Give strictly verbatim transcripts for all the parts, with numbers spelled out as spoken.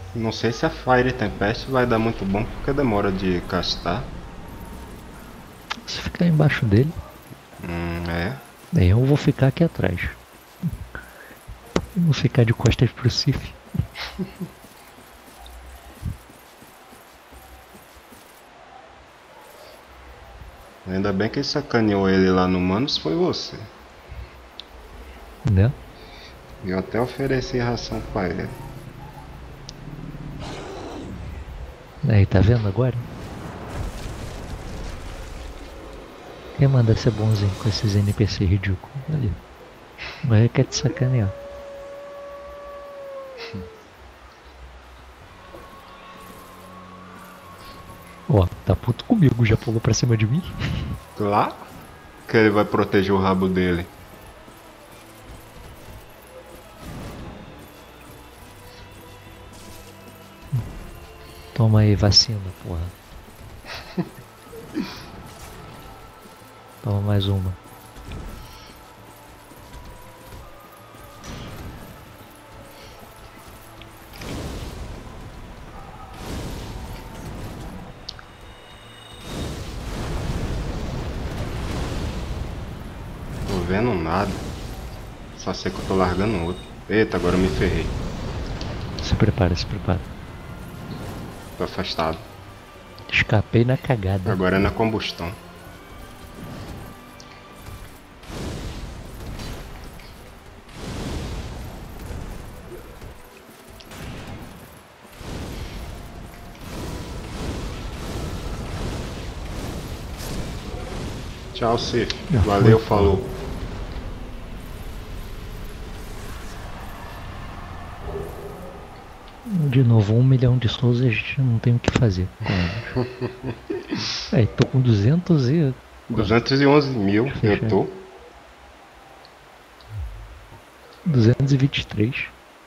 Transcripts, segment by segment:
Não sei se a Fire Tempest vai dar muito bom porque demora de castar. Se ficar embaixo dele, Hum, é. aí eu vou ficar aqui atrás. Eu vou ficar de costas pro Sif. Ainda bem que sacaneou ele lá no Manos foi você. Né? Eu até ofereci ração pra ele. Aí, tá vendo agora? Quem manda ser bonzinho com esses N P C ridículos? Ali. Agora quer te sacanear. Ó, tá puto comigo, já pulou pra cima de mim? Lá que ele vai proteger o rabo dele. Toma aí, vacina, porra. Toma mais uma. Tô vendo nada. Só sei que eu tô largando outro. Eita, agora eu me ferrei. Se prepara, se prepara. Tô afastado. Escapei na cagada. Agora é na combustão. Tchau, Cif. Já Valeu, foi, porra. falou. De novo, um milhão de souls a gente não tem o que fazer com eles. Aí, tô com duzentos e... duzentos e onze mil eu tô. duzentos e vinte e três.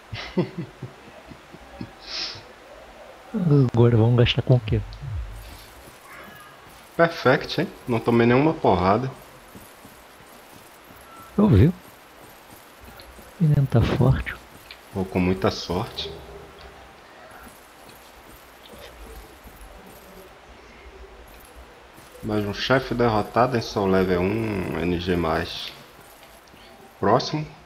Agora vamos gastar com o quê? Perfect, hein? Não tomei nenhuma porrada. Eu vi. O menino tá forte. Vou com muita sorte. Mais um chefe derrotado em Soul Level um N G mais. Próximo.